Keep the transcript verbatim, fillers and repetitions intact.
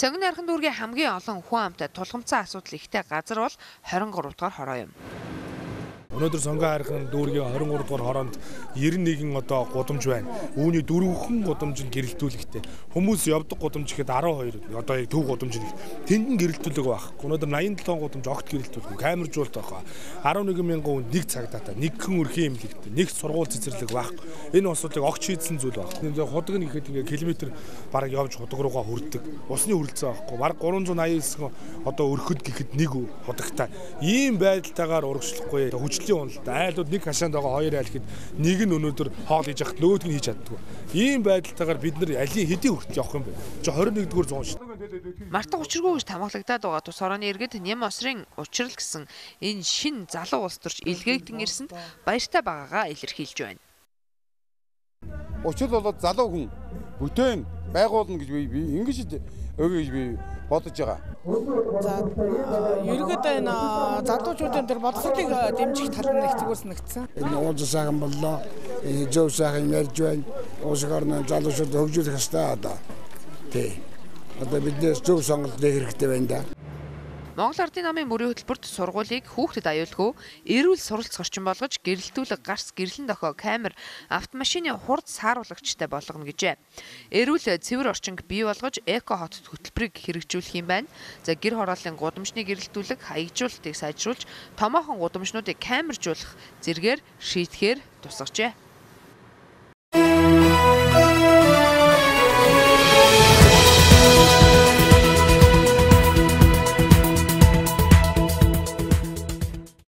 Сонгон архан дүүргийн хамгийн олон хүн амтай тулгамцсан асуудал ихтэй газар бол хорин гурав дахь хороо юм. Өнөөдөр Сонгон архан дүүргийн хорин гурав дахь хороонд ninety нэгэн одоо гудамж байна. Үүний дөрвөн гудамж нь гэрэлтүүлэгтэй. Хүмүүс явдаг гудамж ихэд twelve одоо яг төв гудамж нэг. Тэнд нь гэрэлтүүлэг байх. Өнөөдөр eighty-seven гудамж огт гэрэлтүүлэг. Камержуулт байх. eleven мянган хүн нэг цагдаатай, нэг хэн өрхийн эмнэлэгтэй, нэг сургууль цэцэрлэг байх. Энэ асуудлыг огт шийдсэн зүйл байх. Тэгээ худаг нь ихэд ингээ километр бараг явж худаг руугаа хүрдэг. Усны хүрэлцээ байхгүй. Бараг three ninety нine одоо өрхөд гэхэд нэг худагтай. Ийм байдалтайгаар урагшлахгүй. Айлууд нэг хашаанд байгаа хоёр айл гэхэд нэг нь өнөөдөр хоол хийж яхад нөгөөдг нь хийж чаддгүй. Ийм байдалтайгаар бид нар алийн хэдийн хүртэл явах юм бэ? Чи twenty-one-р зуун шүү. Мартах учиргүй гэж тамгалагдаад байгаа тус орооны иргэд Ням осрын учрал гэсэн энэ шин залуу улс төрч илгээгдэн ирсэнд баяртай байгаагаа илэрхийлж байна. Учрал болоод залуу хүн бүтээн байгуулна гэж би ингэж өгөө гэж би бодож байгаа. За ерөөд энэ залуучуудын дээр боловсролыг дэмжих тал нь их зүгээс нэгдсэн. Энэ уулз сайхан боллоо. Зөв сайхан ярьж байна. Уус орны залуучууд хөгжүүлэх ёстой одоо. Тий. Одоо биднээс зөв сонголт хэрэгтэй байна да. Монгол Ардын намын мөрийн хөтөлбөрт сургуулийг хүүхдэд аюулгүй эрүүл суралц орчин болгож гэрэлтүүлэг гарс гэрлэн дохио камер автомашины хурд сааруулагчтай болгоно гэжээ. Эрүүл цэвэр орчинг бий болгож эко хот хөтөлбөрийг хэрэгжүүлэх юм байна. За гэр хорооллын гудамжны гэрэлтүүлэг хаягжуулалтыг сайжруулж томоохон гудамжнуудыг камержуулах зэргээр шийдэхээр тусгажээ.